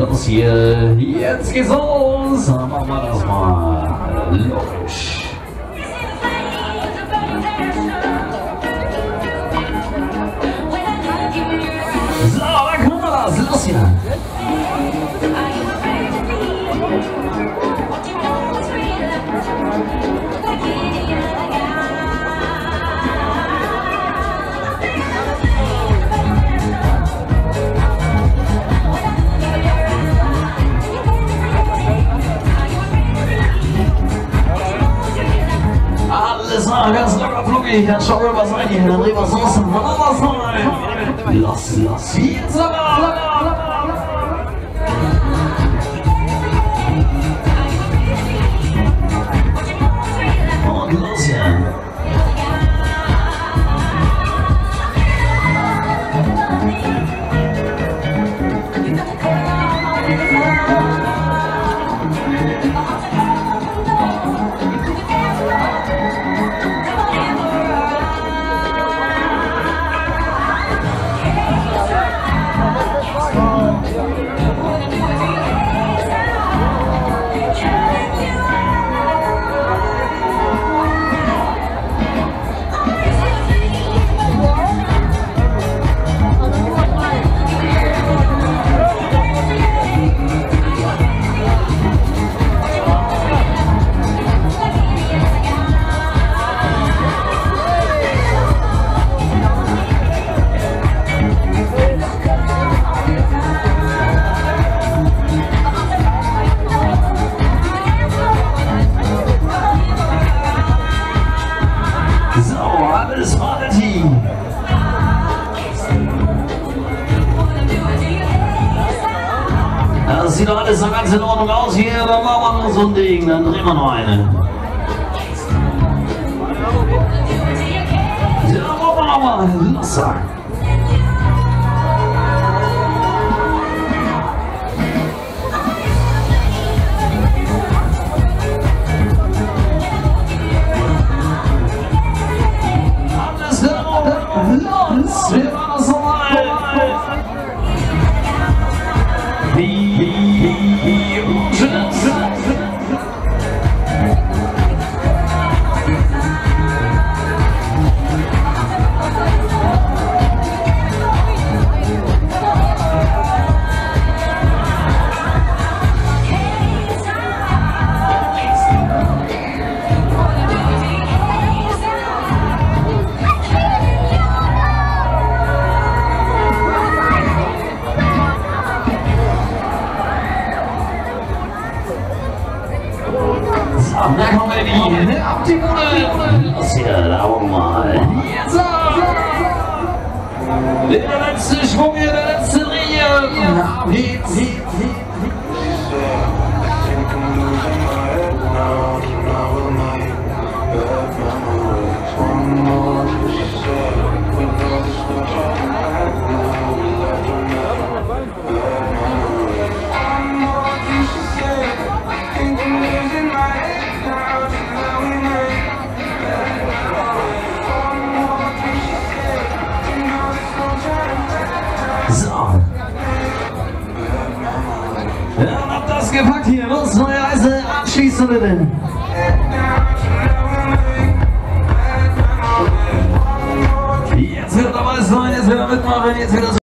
los hier. Jetzt geht's los. Dann machen wir das mal. Logisch. So, dann können wir das. Los hier. Alles klar, ganz locker fluggig, dann schauen wir was rein hier, dann drehen wir es aus und wollen was rein. Los, jetzt locker. Und los hier. Alles Party! Das sieht doch alles so ganz in Ordnung aus hier, dann machen wir noch so ein Ding, dann drehen wir noch eine. Ja, wollen wir nochmal, los sagen. Wir machen das nochmal. Da kommen wir die ab die Bude. Los hier, da wollen wir mal. Jetzt ab! Der letzte Schwung hier, der letzte Dreh. Ab geht's. So. Ja, habt das gepackt hier. Los, neue Reise abschließen bitte. Jetzt wird dabei sein, jetzt wieder mitmachen, jetzt wieder so.